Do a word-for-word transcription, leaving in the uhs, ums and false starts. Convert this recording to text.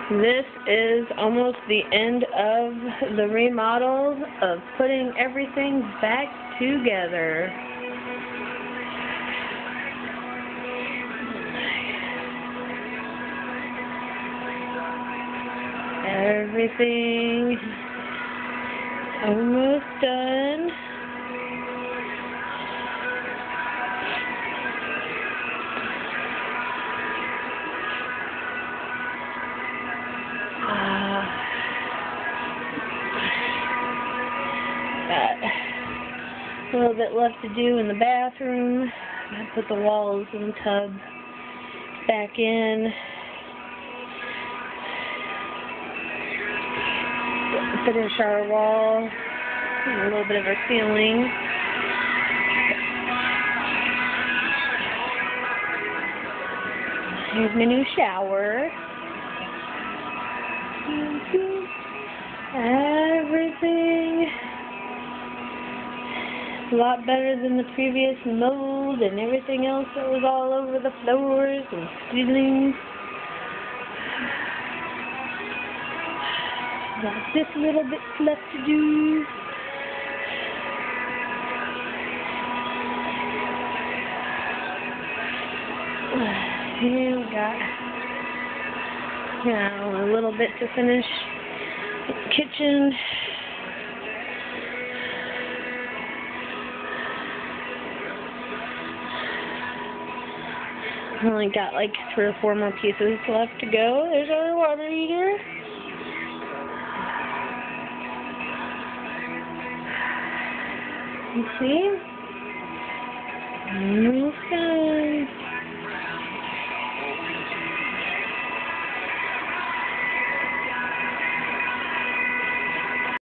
This is almost the end of the remodel of putting everything back together. Everything almost done. Got a little bit left to do in the bathroom. I put the walls and the tub back in. Finish our wall and a little bit of our ceiling. Here's my new shower. Everything is a lot better than the previous mold and everything else that was all over the floors and ceilings. Got this little bit left to do. Here we got now a little bit to finish the kitchen. I only got like three or four more pieces left to go. There's our water heater. You see? Almost done.